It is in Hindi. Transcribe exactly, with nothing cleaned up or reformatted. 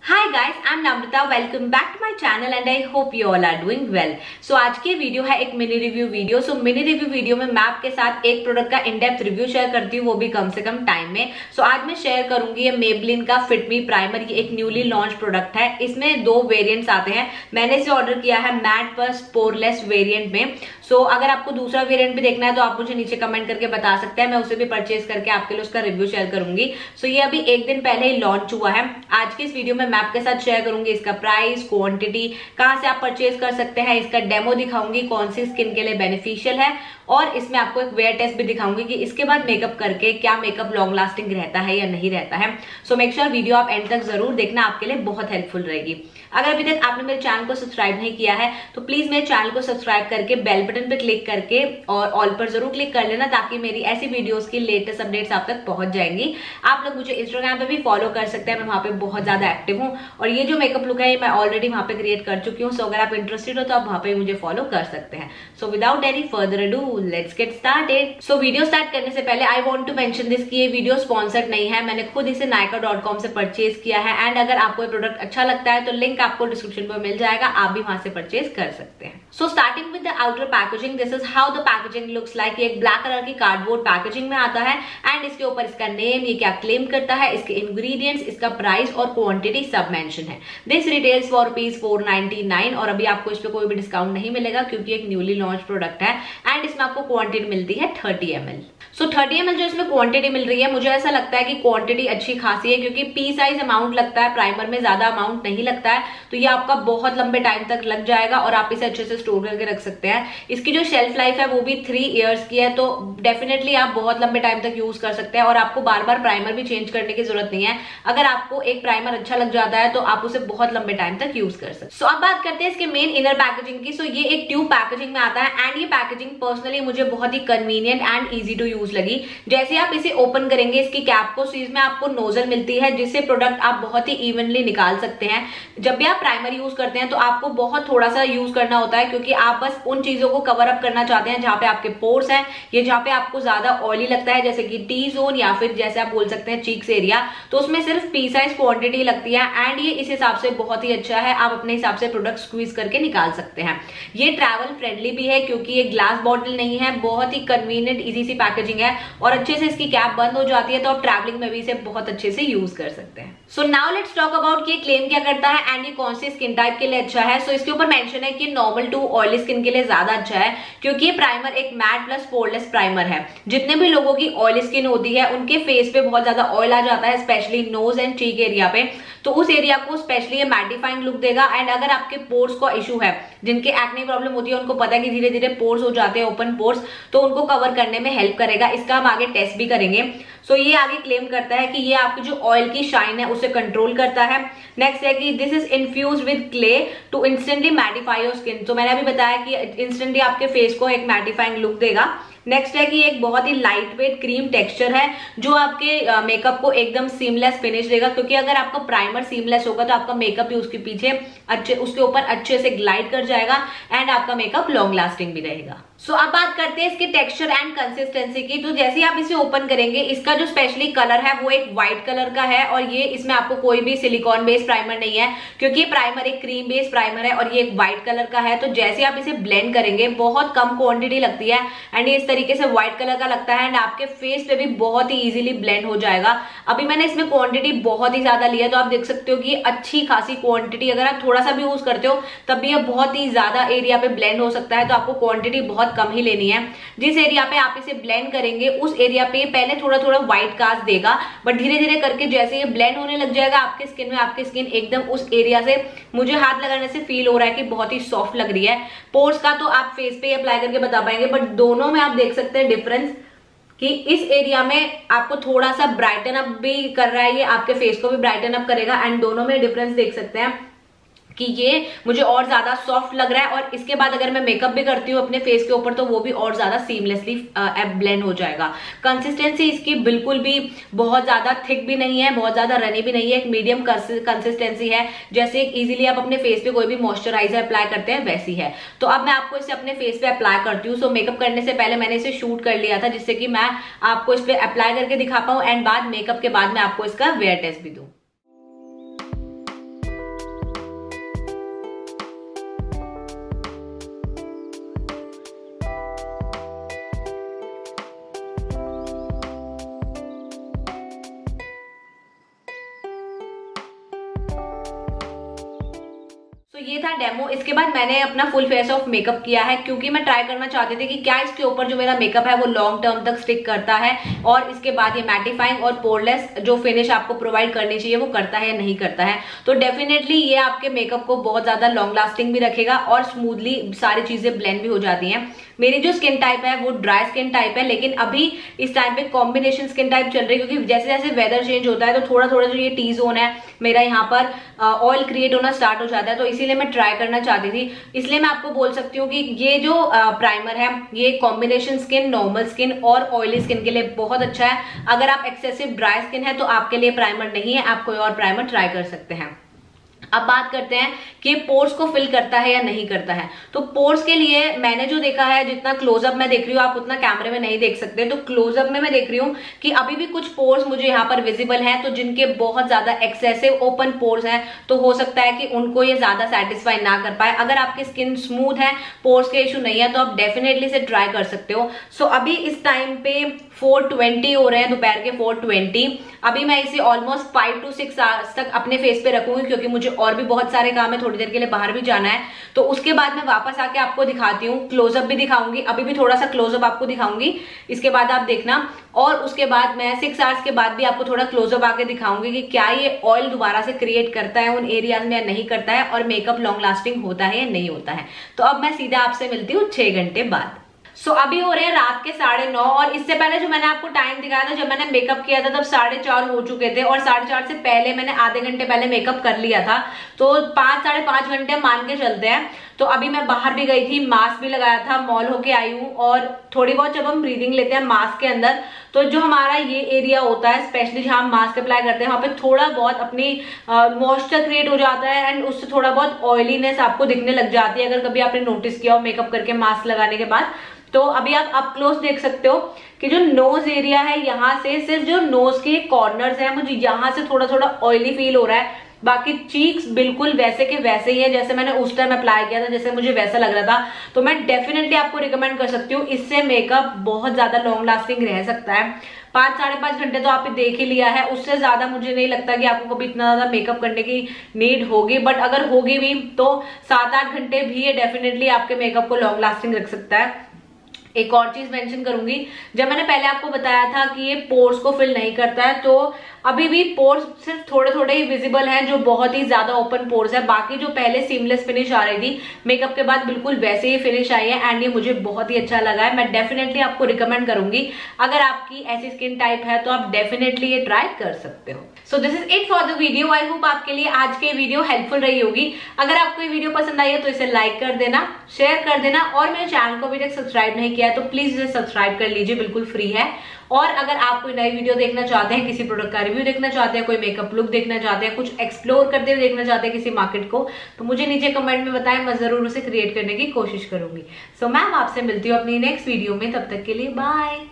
Hi guys, I'm Namrata. Welcome back to my channel and I hope you all are doing well. So आज की वीडियो है एक mini review video. So mini review video में मैं आपके साथ एक प्रोडक्ट का इन डेप्थ रिव्यू शेयर करती हूँ, वो भी कम से कम टाइम में. सो so, आज मैं शेयर करूंगी ये Maybelline का फिट मी प्राइमर. ये एक न्यूली लॉन्च प्रोडक्ट है. इसमें दो वेरिएंट्स आते हैं. मैंने इसे ऑर्डर किया है मैट प्लस पोरलेस वेरिएंट में. सो so, अगर आपको दूसरा वेरिएंट भी देखना है तो आप मुझे नीचे कमेंट करके बता सकते हैं. मैं उसे भी परचेज करके आपके लिए उसका रिव्यू शेयर करूंगी. सो so, ये अभी एक दिन पहले ही लॉन्च हुआ है. आज की इस वीडियो में मैं आपके साथ शेयर करूंगी इसका प्राइस, क्वांटिटी, कहां से आप परचेज कर सकते हैं, इसका डेमो दिखाऊंगी कौन सी स्किन के लिए बेनिफिशियल है, और इसमें आपको एक वेयर टेस्ट भी दिखाऊंगी कि इसके बाद मेकअप करके क्या मेकअप लॉन्ग लास्टिंग रहता है या नहीं रहता है. सो मेक श्योर वीडियो आप एंड तक जरूर देखना, आपके लिए बहुत हेल्पफुल रहेगी. अगर अभी तक आपने मेरे चैनल को सब्सक्राइब नहीं किया है तो प्लीज मेरे चैनल को सब्सक्राइब करके बेल बटन पे क्लिक करके और ऑल पर जरूर क्लिक कर लेना, ताकि मेरी ऐसी वीडियोस की लेटेस्ट अपडेट्स आप तक पहुंच जाएंगी. आप लोग मुझे इंस्टाग्राम पे भी फॉलो कर सकते हैं, मैं वहां पे बहुत ज्यादा एक्टिव हूँ. और ये जो मेकअप लुक है ये मैं ऑलरेडी वहां पे क्रिएट कर चुकी हूँ. सो अगर आप इंटरेस्टेड हो तो आप वहां पे मुझे फॉलो कर सकते हैं. So without any further ado let's get started. So video start करने से पहले I want to mention this कि ये वीडियो स्पॉन्सर्ड नहीं है. मैंने खुद इसे नायका डॉट कॉम से परचेज किया है. एंड अगर आपको ये प्रोडक्ट अच्छा लगता है तो लिंक आपको डिस्क्रिप्शन में मिल जाएगा, आप भी वहां से परचेज कर सकते हैं. So starting with the outer packaging, this is how the packaging looks like. ये एक ब्लैक कलर की कार्डबोर्ड पैकेजिंग में आता है. एंड इसके ऊपर इसका नेम, ये क्या क्लेम करता है, इसके इंग्रेडिएंट्स, इसका प्राइस और क्वांटिटी सब मेंशन है. This retails for rupees four ninety nine. और अभी आपको इस पे कोई भी डिस्काउंट नहीं मिलेगा क्योंकि एक न्यूली लॉन्च प्रोडक्ट है. एंड इसमें आपको क्वांटिटी मिलती है thirty M L. So thirty M L जो इसमें क्वांटिटी मिल रही है, मुझे ऐसा लगता है कि क्वांटिटी अच्छी खासी है, क्योंकि पी साइज अमाउंट लगता है, प्राइमर में ज्यादा अमाउंट नहीं लगता है. तो ये आपका बहुत लंबे टाइम तक लग जाएगा और आप इसे अच्छे से स्टोर करके रख सकते हैं. इसकी जो शेल्फ लाइफ है वो भी थ्री इयर्स की है, तो डेफिनेटली आप बहुत लंबे टाइम तक यूज कर सकते हैं. और आपको बार बार प्राइमर भी चेंज करने की जरूरत नहीं है. अगर आपको एक प्राइमर अच्छा लग जाता है तो आप उसे बहुत लंबे टाइम तक यूज कर सकते हैं. सो so, अब बात करते हैं इसके मेन इनर पैकेजिंग की. सो so, ये एक ट्यूब पैकेजिंग में आता है. एंड ये पैकेजिंग पर्सनली मुझे बहुत ही convenient and easy to use लगी. जैसे आप इसे ओपन करेंगे इसकी कैप को, इसमें आपको नोजल मिलती है जिससे प्रोडक्ट आप बहुत ही इवनली निकाल सकते हैं. जब भी आप प्राइमर यूज करते हैं तो आपको बहुत थोड़ा सा यूज करना होता है, क्योंकि आप बस उन चीजों को कवर अप करना चाहते हैं जहां पे आपके पोर्स हैं, ये जहां पे आपको ज्यादा ऑयली लगता है, जैसे कि टी जोन या फिर जैसे आप बोल सकते हैं चीक्स एरिया. तो उसमें सिर्फ पी साइज क्वांटिटी लगती है. एंड ये इस हिसाब से बहुत ही अच्छा है, आप अपने हिसाब से प्रोडक्ट स्क्वीज करके निकाल सकते हैं. ये ट्रैवल फ्रेंडली भी है क्योंकि ये ग्लास बॉटल नहीं है. बहुत ही कन्वीनियंट इजी सी पैकेजिंग है और अच्छे से इसकी कैप बंद हो जाती है, तो आप ट्रैवलिंग में भी इसे बहुत अच्छे से यूज कर सकते हैं. So now let's talk about कि क्लेम क्या करता है एंड ये कौन सी स्किन टाइप के लिए अच्छा है. सो so, इसके ऊपर मेंशन है कि नॉर्मल टू ऑयली स्किन के लिए ज्यादा अच्छा है, क्योंकि ये प्राइमर एक मैट प्लस पोरलेस प्राइमर है. जितने भी लोगों की ऑयली स्किन होती है उनके फेस पे बहुत ज्यादा ऑयल आ जाता है, specially nose and cheek area पे. तो उस एरिया को स्पेशली ये मैटिफाइंग लुक देगा. एंड अगर आपके पोर्स का इशू है, जिनके एक्ने प्रॉब्लम होती है, उनको पता है कि धीरे धीरे पोर्स हो जाते हैं, ओपन पोर्स, तो उनको कवर करने में हेल्प करेगा. इसका हम आगे टेस्ट भी करेंगे. सो so, ये आगे क्लेम करता है कि ये आपकी जो ऑयल की शाइन है उसे कंट्रोल करता है. नेक्स्ट है कि this is infused with clay to instantly mattify your skin. तो मैंने अभी बताया कि इंस्टेंटली आपके फेस को एक मैटिफाइंग लुक देगा. नेक्स्ट है कि एक बहुत ही लाइट वेट क्रीम टेक्सचर है जो आपके मेकअप uh, को एकदम सीमलेस फिनिश देगा, क्योंकि अगर आपका प्राइमर सीमलेस होगा तो आपका मेकअप भी उसके पीछे अच्छे उसके ऊपर अच्छे से ग्लाइड कर जाएगा एंड आपका मेकअप लॉन्ग लास्टिंग भी रहेगा. सो so, अब बात करते हैं इसके टेक्सचर एंड कंसिस्टेंसी की. तो जैसे आप इसे ओपन करेंगे, इसका जो स्पेशली कलर है वो एक व्हाइट कलर का है. और ये इसमें आपको कोई भी सिलिकॉन बेस्ड प्राइमर नहीं है, क्योंकि ये प्राइमर एक क्रीम बेस्ड प्राइमर है और ये एक व्हाइट कलर का है. तो जैसे आप इसे ब्लेंड करेंगे, बहुत कम क्वांटिटी लगती है एंड ये इस तरीके से व्हाइट कलर का लगता है. एंड आपके फेस पे भी बहुत ही इजीली ब्लेंड हो जाएगा. अभी मैंने इसमें क्वांटिटी बहुत ही ज्यादा ली है, तो आप देख सकते हो कि अच्छी खासी क्वांटिटी. अगर आप थोड़ा सा भी यूज करते हो तब भी ये बहुत ही ज्यादा एरिया पे ब्लेंड हो सकता है, तो आपको क्वांटिटी बहुत कम ही लेनी है. जिस एरिया पे आप इसे ब्लेंड करेंगे उस एरिया पे पहले थोड़ा थोड़ा व्हाइट कास्ट देगा, बट धीरे धीरे करके जैसे ये ब्लेंड होने लग जाएगा आपके स्किन में, आपकी स्किन एकदम उस एरिया से मुझे हाथ लगाने से फील हो रहा है कि बहुत ही सॉफ्ट लग रही है. पोर्स का तो आप फेस पे अप्लाई करके बता पाएंगे, बट दोनों में आप देख सकते हैं डिफरेंस कि इस एरिया में आपको थोड़ा सा ब्राइटन अप भी कर रहा है, ये आपके फेस को भी ब्राइटन अप करेगा. एंड दोनों में डिफरेंस देख सकते हैं कि ये मुझे और ज्यादा सॉफ्ट लग रहा है. और इसके बाद अगर मैं मेकअप भी करती हूँ अपने फेस के ऊपर तो वो भी और ज्यादा सीमलेसली ब्लेंड हो जाएगा. कंसिस्टेंसी इसकी बिल्कुल भी बहुत ज्यादा थिक भी नहीं है, बहुत ज्यादा रनी भी नहीं है, एक मीडियम कंसिस्टेंसी है. जैसे इजीली आप अपने फेस पे कोई भी मॉइस्चराइजर अप्लाई करते हैं वैसी है. तो अब मैं आपको इसे अपने फेस पे अप्लाई करती हूँ. सो मेकअप करने से पहले मैंने इसे शूट कर लिया था, जिससे कि मैं आपको इस पे अप्लाई करके दिखा पाऊँ एंड बाद मेकअप के बाद मैं आपको इसका वेयर टेस्ट भी दूं. तो ये था डेमो। इसके बाद मैंने अपना फुल फेस ऑफ मेकअप किया है क्योंकि मैं ट्राई करना चाहती थी कि क्या इसके ऊपर जो मेरा मेकअप है वो लॉन्ग टर्म तक स्टिक करता है और इसके बाद ये मैटिफाइंग और पोरलेस जो फिनिश आपको प्रोवाइड करनी चाहिए वो करता है या नहीं करता है। तो डेफिनेटली ये आपके मेकअप को बहुत ज्यादा लॉन्ग लास्टिंग भी रखेगा और स्मूथली सारी चीजें ब्लेंड भी हो जाती हैं। मेरी जो स्किन टाइप है वो ड्राई स्किन टाइप है, लेकिन अभी इस टाइम पे कॉम्बिनेशन स्किन टाइप चल रही है क्योंकि जैसे जैसे वेदर चेंज होता है तो थोड़ा थोड़ा जो ये टी जोन है मेरा यहाँ पर ऑयल क्रिएट होना स्टार्ट हो जाता है, तो इसीलिए मैं ट्राई करना चाहती थी। इसलिए मैं आपको बोल सकती हूँ कि ये जो प्राइमर है ये कॉम्बिनेशन स्किन, नॉर्मल स्किन और ऑयली स्किन के लिए बहुत अच्छा है। अगर आप एक्सेसिव ड्राई स्किन है तो आपके लिए प्राइमर नहीं है, आप कोई और प्राइमर ट्राई कर सकते हैं। अब बात करते हैं कि पोर्स को फिल करता है या नहीं करता है। तो पोर्स के लिए मैंने जो देखा है, जितना क्लोजअप मैं देख रही हूँ आप उतना कैमरे में नहीं देख सकते, तो क्लोजअप में मैं देख रही हूँ कि अभी भी कुछ पोर्स मुझे यहाँ पर विजिबल हैं, तो जिनके बहुत ज्यादा एक्सेसिव ओपन पोर्स हैं तो हो सकता है कि उनको ये ज्यादा सेटिस्फाई ना कर पाए। अगर आपकी स्किन स्मूथ है, पोर्स के इशू नहीं है, तो आप डेफिनेटली इसे ट्राई कर सकते हो। सो so, अभी इस टाइम पे फोर ट्वेंटी हो रहे हैं, दोपहर के फोर ट्वेंटी। अभी मैं इसे almost five to six hours तक अपने फेस पे रखूंगी क्योंकि मुझे और भी बहुत सारे काम है, थोड़ी देर के लिए बाहर भी जाना है। तो उसके बाद मैं वापस आके आपको दिखाती हूँ, क्लोजअप भी दिखाऊंगी। अभी भी थोड़ा सा क्लोजअप आपको दिखाऊंगी, इसके बाद आप देखना। और उसके बाद मैं सिक्स आवर्स के बाद भी आपको थोड़ा क्लोजअप आके दिखाऊंगी कि क्या ये ऑयल दोबारा से क्रिएट करता है उन एरियाज में या नहीं करता है, और मेकअप लॉन्ग लास्टिंग होता है या नहीं होता है। तो अब मैं सीधा आपसे मिलती हूँ छह घंटे बाद। सो so, अभी हो रहे हैं रात के साढ़े नौ, और इससे पहले जो मैंने आपको टाइम दिखाया था, जब मैंने मेकअप किया था तब साढ़े चार हो चुके थे, और साढ़े चार से पहले मैंने आधे घंटे पहले मेकअप कर लिया था। तो पांच साढ़े पांच घंटे मान के चलते हैं। तो अभी मैं बाहर भी गई थी, मास्क भी लगाया था, मॉल होके आई हूँ, और थोड़ी बहुत जब हम ब्रीदिंग लेते हैं मास्क के अंदर तो जो हमारा ये एरिया होता है स्पेशली जहां हम मास्क अप्लाई करते हैं वहां पे थोड़ा बहुत अपनी मॉइस्चर क्रिएट हो जाता है एंड उससे थोड़ा बहुत ऑयलीनेस आपको दिखने लग जाती है, अगर कभी आपने नोटिस किया हो मेकअप करके मास्क लगाने के बाद। तो अभी आप अप क्लोज देख सकते हो कि जो नोज एरिया है यहाँ से सिर्फ जो नोज के कॉर्नर्स है मुझे यहाँ से थोड़ा थोड़ा ऑयली फील हो रहा है, बाकी चीक्स बिल्कुल वैसे के वैसे ही है जैसे मैंने उस टाइम अप्लाई किया था, जैसे मुझे वैसा लग रहा था। तो मैं डेफिनेटली आपको रिकमेंड कर सकती हूँ, इससे मेकअप बहुत ज्यादा लॉन्ग लास्टिंग रह सकता है। पांच साढ़े पांच घंटे तो आपने देख ही लिया है, उससे ज्यादा मुझे नहीं लगता कि आपको कभी इतना ज्यादा मेकअप करने की नीड होगी, बट अगर होगी भी तो सात आठ घंटे भी ये डेफिनेटली आपके मेकअप को लॉन्ग लास्टिंग रख सकता है। एक और चीज मेंशन करूंगी, जब मैंने पहले आपको बताया था कि ये पोर्स को फिल नहीं करता है, तो अभी भी पोर्स सिर्फ थोड़े थोड़े ही विजिबल हैं जो बहुत ही ज्यादा ओपन पोर्स है। बाकी जो पहले सीमलेस फिनिश आ रही थी मेकअप के बाद बिल्कुल वैसे ही फिनिश आई है, एंड ये मुझे बहुत ही अच्छा लगा है। मैं डेफिनेटली आपको रिकमेंड करूंगी, अगर आपकी ऐसी स्किन टाइप है तो आप डेफिनेटली ये ट्राई कर सकते हो। So this is it for the video. I hope आपके लिए आज के वीडियो हेल्पफुल रही होगी। अगर आपको ये वीडियो पसंद आई है तो इसे लाइक कर देना, शेयर कर देना, और मेरे चैनल को अभी तक सब्सक्राइब नहीं किया है तो प्लीज इसे सब्सक्राइब कर लीजिए, बिल्कुल फ्री है। और अगर आप कोई नई वीडियो देखना चाहते हैं, किसी प्रोडक्ट का रिव्यू देखना चाहते हैं, कोई मेकअप लुक देखना चाहते हैं, कुछ एक्सप्लोर करते हुए देखना चाहते हैं किसी मार्केट को, तो मुझे नीचे कमेंट में बताएं, मैं जरूर उसे क्रिएट करने की कोशिश करूंगी। सो so, मैम आपसे मिलती हूँ अपनी नेक्स्ट वीडियो में, तब तक के लिए बाय।